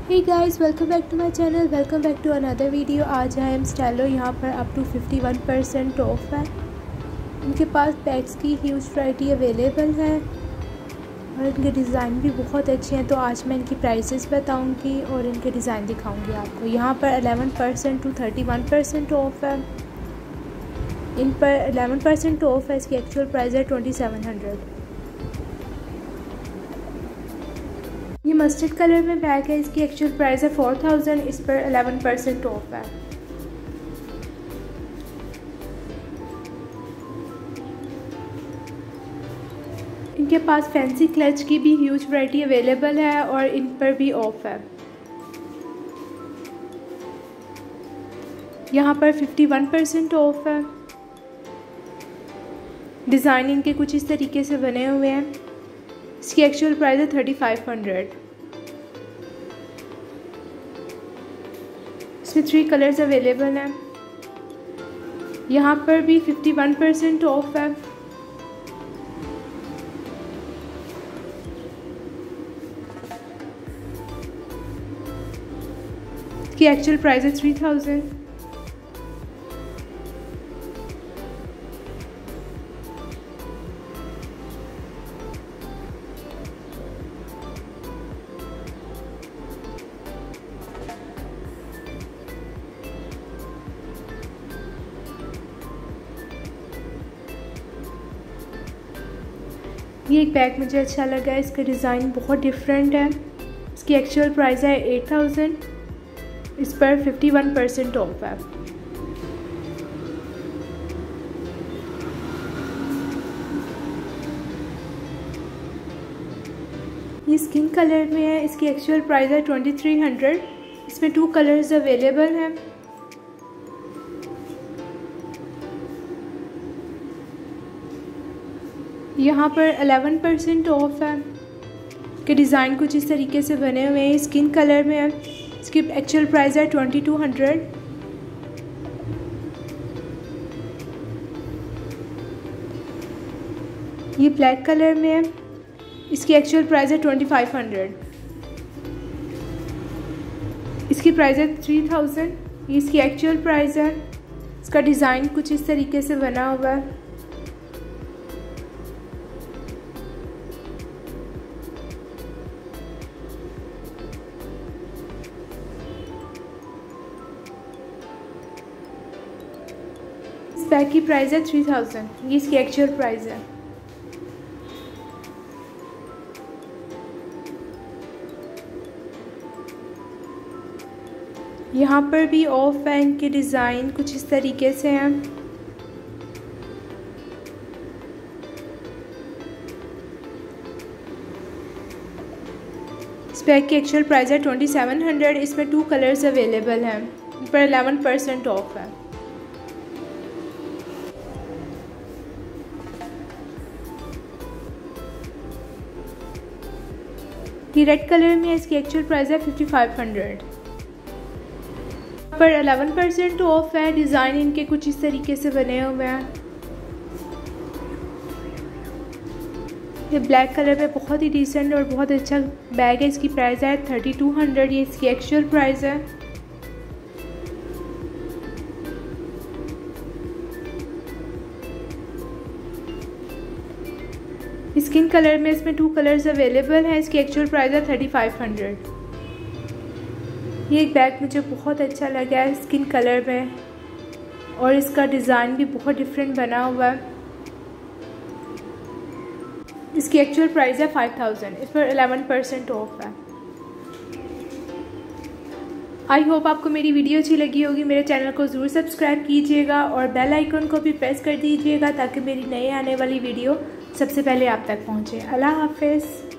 Hey guys, welcome back to my channel. Welcome back to another video. आज है स्टाइलो यहाँ पर अप टू 51% ऑफ है। इनके पास बैग्स की ह्यूज वैरायटी अवेलेबल है और इनके डिज़ाइन भी बहुत अच्छे हैं। तो आज मैं इनकी प्राइसेस बताऊंगी और इनके डिज़ाइन दिखाऊंगी आपको। यहाँ पर 11% टू 31% ऑफ है। इन पर 11% ऑफ है। इसकी एक्चुअल प्राइस है 2700। ये मस्टर्ड कलर में बैग है। इसकी एक्चुअल प्राइस है 4000। इस पर 11% ऑफ है। इनके पास फैंसी क्लच की भी ह्यूज वैरायटी अवेलेबल है और इन पर भी ऑफ है। यहाँ पर 51% ऑफ है। डिज़ाइन इनके कुछ इस तरीके से बने हुए हैं। इसकी एक्चुअल प्राइस है 3500। इसमें 3 कलर्स अवेलेबल हैं। यहाँ पर भी 51% ऑफ है। इसकी एक्चुअल प्राइस है 3000। ये एक बैग मुझे अच्छा लगा है। इसका डिज़ाइन बहुत डिफरेंट है। इसकी एक्चुअल प्राइस है 8000। इस पर 51% ऑफ है। ये स्किन कलर में है। इसकी एक्चुअल प्राइस है 2300। इसमें 2 कलर्स अवेलेबल हैं। यहाँ पर 11% ऑफ है। के डिज़ाइन कुछ इस तरीके से बने हुए हैं। स्किन कलर में है। इसकी एक्चुअल प्राइस है 2200। ये ब्लैक कलर में है। इसकी एक्चुअल प्राइस है 2500। इसकी प्राइस है 3000। ये इसकी एक्चुअल प्राइस है। इसका डिज़ाइन कुछ इस तरीके से बना हुआ है। इस बैग की प्राइस है 3000। ये इसकी एक्चुअल प्राइस है। यहाँ पर भी ऑफ है। इनके डिज़ाइन कुछ इस तरीके से हैं। इस बैग की एक्चुअल प्राइस है 2700। इसमें 2 कलर्स अवेलेबल हैं। इन पर 11% ऑफ है। ये रेड कलर में है। इसकी एक्चुअल प्राइस है 5500। पर 11% ऑफ है। डिज़ाइन इनके कुछ इस तरीके से बने हुए हैं। ये ब्लैक कलर में बहुत ही डिसेंट और बहुत अच्छा बैग है। इसकी प्राइस है 3200। ये इसकी एक्चुअल प्राइस है। स्किन कलर में इसमें 2 कलर्स अवेलेबल हैं। इसकी एक्चुअल प्राइस है 3500। ये एक बैग मुझे बहुत अच्छा लगा है स्किन कलर में और इसका डिज़ाइन भी बहुत डिफरेंट बना हुआ है। इसकी एक्चुअल प्राइस है 5000। इस पर 11% ऑफ है। आई होप आपको मेरी वीडियो अच्छी लगी होगी। मेरे चैनल को ज़रूर सब्सक्राइब कीजिएगा और बेल आइकन को भी प्रेस कर दीजिएगा ताकि मेरी नई आने वाली वीडियो सबसे पहले आप तक पहुँचे। अल्लाह हाफ़िज़।